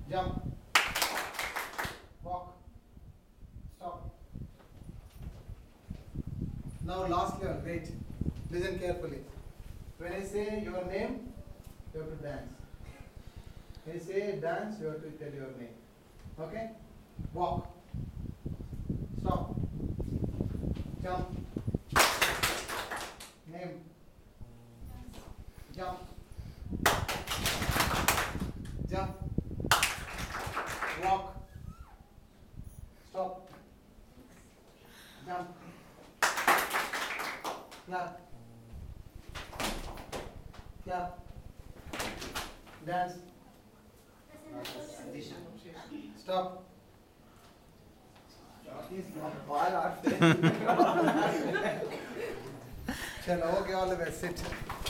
Jump. Walk. Stop. Now last level, wait. Listen carefully. When I say your name, you have to dance. When I say dance, you have to tell your name. Okay? Walk. Stop. Jump. Name. Jump. Jump. Walk. Stop. Jump. Clap. Clap. Dance. Stop. Chalo, okay, all the best. Sit.